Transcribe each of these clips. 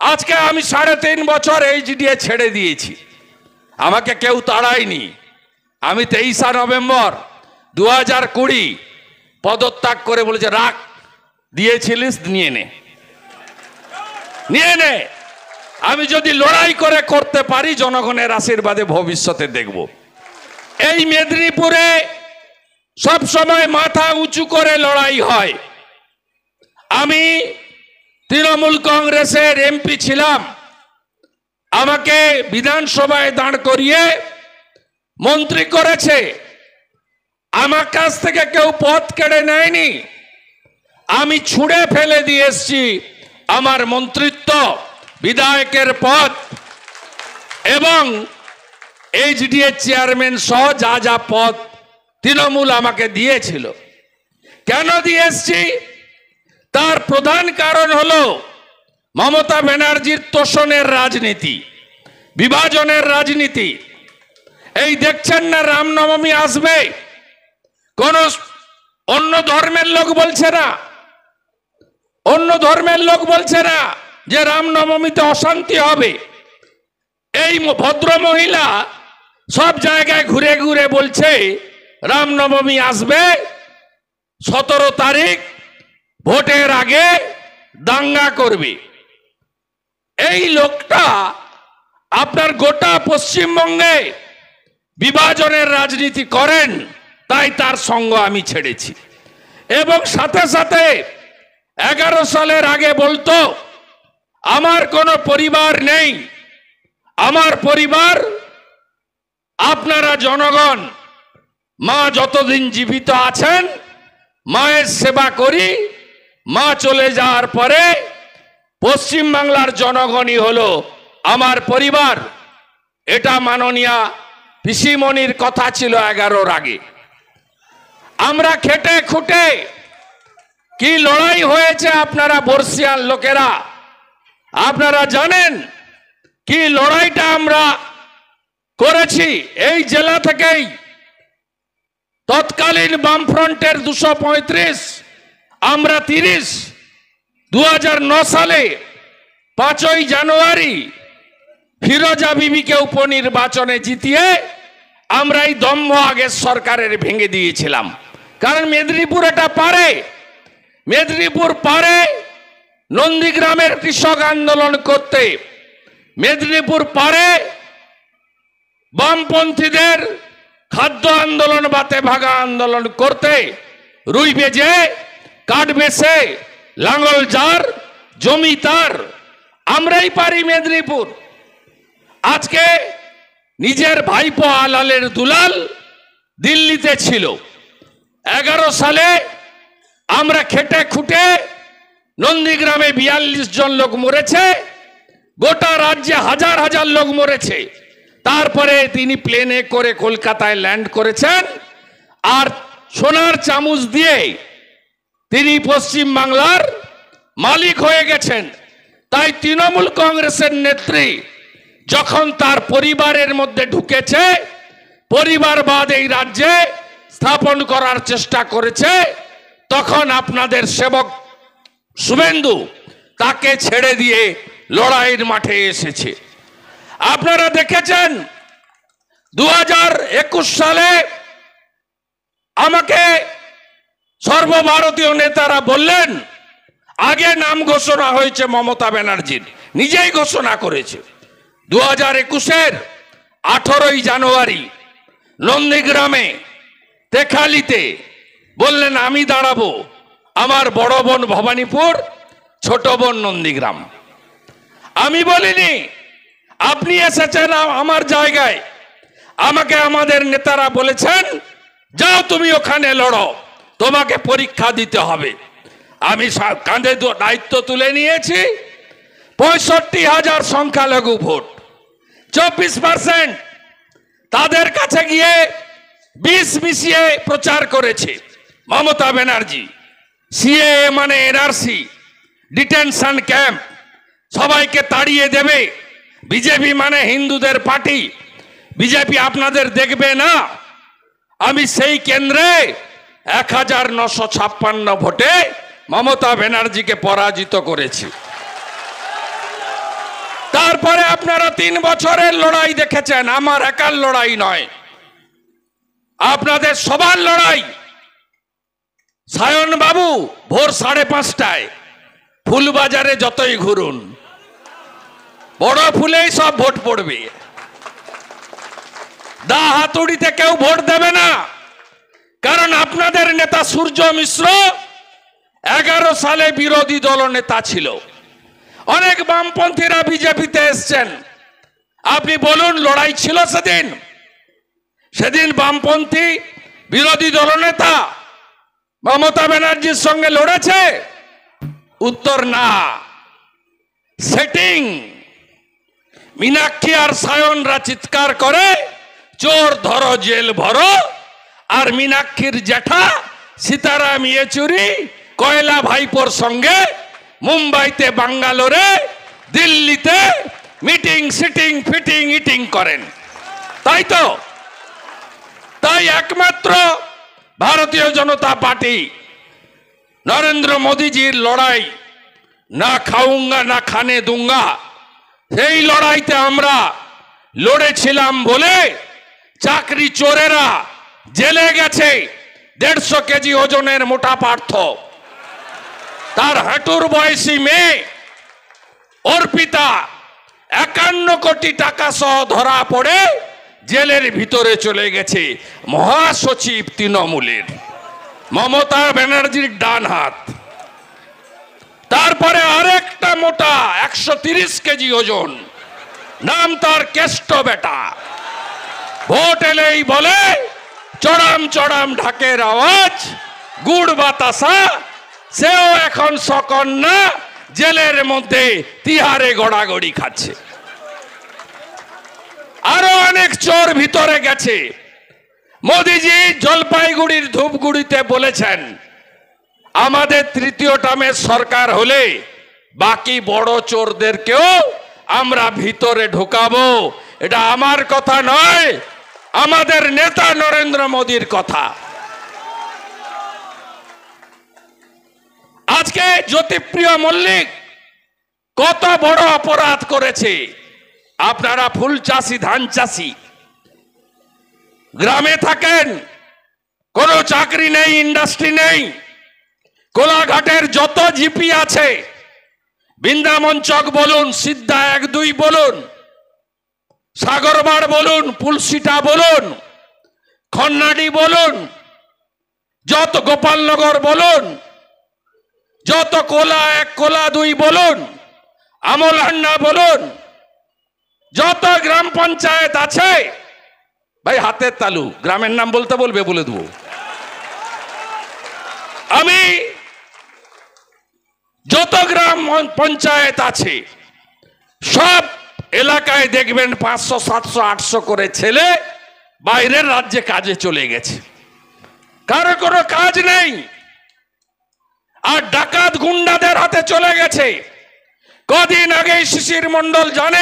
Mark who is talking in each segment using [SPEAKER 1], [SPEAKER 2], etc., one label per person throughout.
[SPEAKER 1] আজকে আমি 3.5 বছর এইচডিএ ছেড়ে দিয়েছি, আমাকে কেউ তাড়ায়নি। আমি 23 নভেম্বর 2020 পদত্যাগ করে বলেছে রাখ, দিয়েছিলিস নিয়ে নে। আমি যদি লড়াই করে করতে পারি জনগণের আশীর্বাদে ভবিষ্যতে দেখব। এই মেদিনীপুরে সব সময় মাথা উঁচু করে লড়াই হয়। আমি তৃণমূল কংগ্রেসের এমপি ছিলাম, আমাকে বিধানসভায় দাঁড় করিয়ে মন্ত্রী করেছে। আমার কাছ থেকে কেউ পদ কেড়ে নেয়নি। আমি ছুঁড়ে ফেলে দিয়ে এসেছি আমার মন্ত্রিত্ব, বিধায়কের পদ এবং এইচডিএ চেয়ারম্যান সহ যা যা পদ তৃণমূল আমাকে দিয়েছিল। কেন দিয়ে এসেছি? তার প্রধান কারণ হলো মমতা ব্যানার্জির তোষণের রাজনীতি, বিভাজনের রাজনীতি। এই দেখছেন না, রামনবমী আসবে, কোন অন্য ধর্মের লোক বলছে না যে রামনবমীতে অশান্তি হবে। এই ভদ্র মহিলা সব জায়গায় ঘুরে ঘুরে বলছে রামনবমী আসবে, 17 তারিখ ভোটের আগে দাঙ্গা করবে। এই লোকটা আপনার গোটা পশ্চিমবঙ্গে বিভাজনের রাজনীতি করেন, তাই তার সঙ্গ আমি ছেড়েছি। এবং সাথে সাথে 11 সালের আগে বলতো আমার কোনো পরিবার নেই, আমার পরিবার আপনারা জনগণ। মা যতদিন জীবিত আছেন মায়ের সেবা করি, মা চলে যাওয়ার পরে পশ্চিমবাংলার জনগণই হলো আমার পরিবার। এটা মাননীয়া পিসিমণির কথা ছিল 11-র আগে। আমরা খেটে খুঁটে কি লড়াই হয়েছে আপনারা বর্ষিয়ান লোকেরা আপনারা জানেন, কি লড়াইটা আমরা করেছি। এই জেলা থেকেই তৎকালীন বামফ্রন্টের 235, আমরা 30, 2009 সালে 5ই জানুয়ারি ফিরোজা বিবিকে উপনির্বাচনে জিতিয়ে আমরা এই দম্ভ আগের সরকারের ভেঙে দিয়েছিলাম। কারণ মেদিনীপুর এটা পারে, মেদিনীপুর পারে নন্দীগ্রামের কৃষক আন্দোলন করতে, মেদিনীপুর পারে বামপন্থীদের খাদ্য আন্দোলন, বাতে ভাগা আন্দোলন করতে, রুই বেজে কাঠ বেছে লাঙ্গল যার জমি তার, আমরাই পারি মেদিনীপুর। আজকে নিজের ভাইপো আলালের দুলাল দিল্লিতে ছিল। 11 সালে আমরা খেটে খুঁটে নন্দীগ্রামে 42 জন লোক মরেছে, গোটা রাজ্যে হাজার হাজার লোক মরেছে। তারপরে তিনি প্লেনে করে কলকাতায় ল্যান্ড করেছেন, আর সোনার চামচ দিয়ে তিনি পশ্চিম বাংলার মালিক হয়ে গেছেন। তাই তৃণমূল কংগ্রেসের নেত্রী যখন তার পরিবারের মধ্যে ঢুকেছে, পরিবারবাদ এই রাজ্যে স্থাপন করার চেষ্টা করেছে, তখন আপনাদের সেবক শুভেন্দু তাকে ছেড়ে দিয়ে লড়াইয়ের মাঠে এসেছে। আপনারা দেখেছেন 2021 সালে আমাকে সর্বভারতীয় নেতারা বললেন, আগে নাম ঘোষণা হয়েছে মমতা ব্যানার্জির, নিজেই ঘোষণা করেছে। 2021-এর 18ই জানুয়ারি নন্দীগ্রামে তেখালিতে বললেন আমি দাঁড়াবো, আমার বড় বোন ভবানীপুর, ছোট বোন নন্দীগ্রাম। আমি বলিনি আপনি এসেছেন আমার জায়গায়, আমাকে আমাদের নেতারা বলেছেন যাও তুমি ওখানে লড়ো, তোমাকে পরীক্ষা দিতে হবে। আমি কাঁধে দায়িত্ব তুলে নিয়েছি। 65,000 সংখ্যালঘু ভোট, 24%। তাদের কাছে গিয়ে 20 মিশিয়ে প্রচার করেছে মমতা ব্যানার্জি। সিএএ মানে এনআরসি, ডিটেনশন ক্যাম্প, সবাইকে তাড়িয়ে দেবে। বিজেপি মানে হিন্দুদের পার্টি, বিজেপি আপনাদের দেখবে না। আমি সেই কেন্দ্রে 1956 ভোটে মমতা ব্যানার্জিকে পরাজিত করেছি। তারপরে আপনারা 3 বছরের লড়াই দেখেছেন, আমার একার লড়াই নয়, আপনাদের সবার লড়াই। সায়ন বাবু ভোর 5:30টায় ফুলবাজারে যতই ঘুরুন, বড় ফুলেই সব ভোট পড়বে। দা হাতুড়িতে কেউ ভোট দেবে না, কারণ আপনাদের নেতা সূর্য মিশ্র 11 সালে বিরোধী দল নেতা ছিল। অনেক বামপন্থীরা বিজেপিতে এসছেন, আপনি বলুন লড়াই ছিল সেদিন? সেদিন বামপন্থী বিরোধী দলনেতা মমতা ব্যানার্জির সঙ্গে লড়েছে? উত্তর না। সেটিং। মীনাক্ষী আর সায়নরা চিৎকার করে চোর ধরো জেল ভরো, আর মীনাক্ষীর জ্যাঠা সীতারাম ইয়েচুরি কয়লা ভাইপোর সঙ্গে মুম্বাইতে, বাঙ্গালোরে, দিল্লিতে মিটিং সিটিং ফিটিং ইটিং করেন, তাই তো? তাই একমাত্র ভারতীয় জনতা পার্টি নরেন্দ্র মোদীজির লড়াই, না খাউঙ্গা না খানে দুঙ্গা, সেই লড়াইতে আমরা লড়েছিলাম বলে চাকরি চোরেরা জেলে গেছে। 150 কেজি ওজনের মোটা পার্থ, তার হাঁটুর বয়সী মেয়ে অর্পিতা 51 কোটি টাকা সহ ধরা পড়ে জেলের ভিতরে চলে গেছে। মহাসচিব তৃণমূলের মমতা ব্যানার্জির ডান হাত। তারপরে আরেকটা মোটা 130 কেজি ওজন, নাম তার কেষ্ট বেটা, ভোট এলেই বলে চড়াম চড়াম ঢাকের আওয়াজ, গুড় বাতাসা, সেও এখন সকন্যা জেলের মধ্যে তিহারে গড়াগড়ি খাচ্ছে। আরো অনেক চোর ভিতরে গেছে। মোদিজি জলপাইগুড়ির ধূপগুড়িতে বলেছেন, আমাদের তৃতীয় টার্মের সরকার হলে বাকি বড় চোরদেরকেও আমরা ভিতরে ঢোকাবো। এটা আমার কথা নয়, আমাদের নেতা নরেন্দ্র মোদীর কথা। আজকে জ্যোতিপ্রিয় মল্লিক কত বড় অপরাধ করেছে। আপনারা ফুল চাষি, ধান চাষি, গ্রামে থাকেন, কোনো চাকরি নেই, ইন্ডাস্ট্রি নেই। কোলাঘাটের যত জিপি আছে, বৃন্দাবন চক বলুন, সিদ্ধা 1-2 বলুন, সাগরবাড় বলুন, পুলসিটা বলুন, খন্নাডি বলুন, যত গোপালনগর বলুন, যত কোলা 1 কোলা 2 বলুন, আমলহান্না বলুন, যত গ্রাম পঞ্চায়েত আছে, ভাই হাতের তালু, গ্রামের নাম বলতে বলবে, বলে দেবো। আমি যত গ্রাম পঞ্চায়েত আছে সব এলাকায় দেখবেন 500, 700, 800 করে ছেলে বাইরের রাজ্যে কাজে চলে গেছে, কারো কোনো কাজ নেই, আর ডাকাত গুন্ডাদের হাতে চলে গেছে। কদিন আগে শিশির মন্ডল জানে,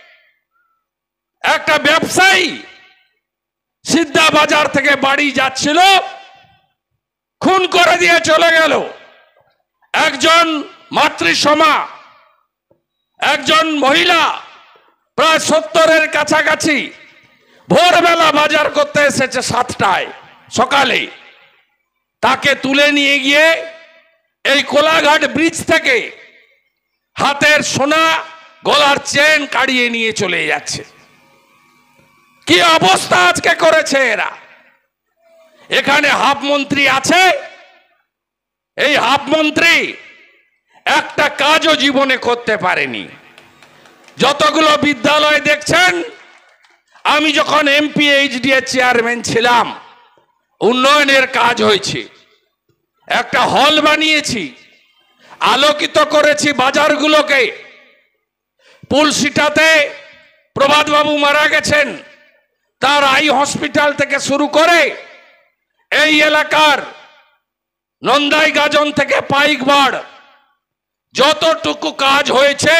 [SPEAKER 1] একটা ব্যবসায়ী সিদ্ধা বাজার থেকে বাড়ি যাচ্ছিল, খুন করে দিয়ে চলে গেল। একজন মাতৃসমা, একজন মহিলা প্রায় 70-এর কাছাকাছি, ভোরবেলা বাজার করতে এসেছে 7টায় সকালে, তাকে তুলে নিয়ে গিয়ে এই কোলাঘাট ব্রিজ থেকে হাতের সোনা, গলার চেন কাড়িয়ে নিয়ে চলে যাচ্ছে। কি অবস্থা আজকে করেছে এরা। এখানে হাফ মন্ত্রী আছে, এই হাফ মন্ত্রী একটা কাজও জীবনে করতে পারেনি। যতগুলো বিদ্যালয় দেখছেন, আমি যখন এমপি এইচডিএ চেয়ারম্যান ছিলাম, উন্নয়নের কাজ হয়েছে। একটা হল বানিয়েছি, আলোকিত করেছি বাজারগুলোকে। পুলসিটাতে প্রভাত বাবু মারা গেছেন, তার আই হসপিটাল থেকে শুরু করে এই এলাকার নন্দাই গাজন থেকে পাইকবাড় যতটুকু কাজ হয়েছে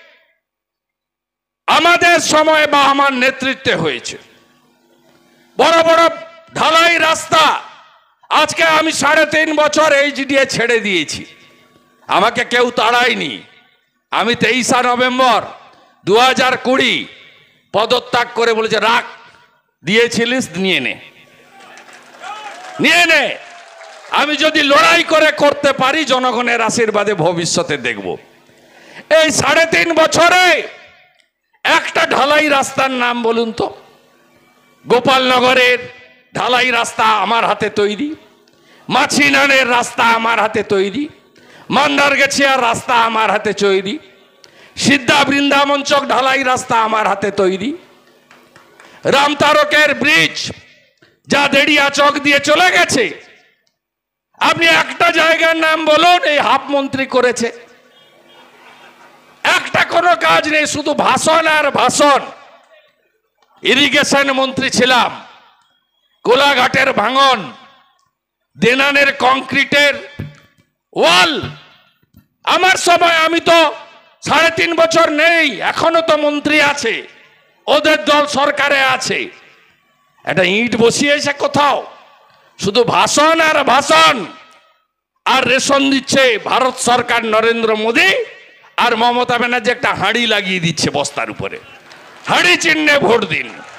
[SPEAKER 1] আমাদের সময় বা আমার নেতৃত্বে হয়েছে। বড় বড় ঢালাই রাস্তা। আজকে আমি 3.5 বছর এইচডিএ ছেড়ে দিয়েছি, আমাকে কেউ তাড়ায়নি। আমি 23 নভেম্বর 2020 পদত্যাগ করে বলেছে রাখ, দিয়েছিলিস নিয়ে নে, নিয়ে নে। আমি যদি লড়াই করে করতে পারি জনগণের আশীর্বাদে ভবিষ্যতে দেখব। এই 3.5 বছরে একটা ঢালাই রাস্তার নাম বলুন তো। গোপালনগরের ঢালাই রাস্তা আমার হাতে তৈরি, মাছিনানের রাস্তা আমার হাতে তৈরি, মান্দারগেছিয়ার রাস্তা আমার হাতে তৈরি, সিদ্ধা বৃন্দাবন চক ঢালাই রাস্তা আমার হাতে তৈরি, রামতারকের ব্রিজ যা দেড়িয়া চক দিয়ে চলে গেছে। আপনি একটা জায়গার নাম বলুন এই হাফ মন্ত্রী করেছে, একটা কোনো কাজ নেই, শুধু ভাষণ আর ভাষণ। ইরিগেশন মন্ত্রী ছিলাম, কোলাঘাটের ভাঙন, দেনানের কংক্রিটের ওয়াল আমার সময়, আমি তো 3.5 বছর নেই, এখনো তো মন্ত্রী আছে, ওদের দল সরকারে আছে। একটা ইট বসিয়েছে কোথাও, শুধু ভাষণ আর ভাষণ। আর রেশন দিচ্ছে ভারত সরকার, নরেন্দ্র মোদী আর মমতা ব্যানার্জি একটা হাঁড়ি লাগিয়ে দিচ্ছে বস্তার উপরে, হাঁড়ি চিহ্নে ভোট দিন।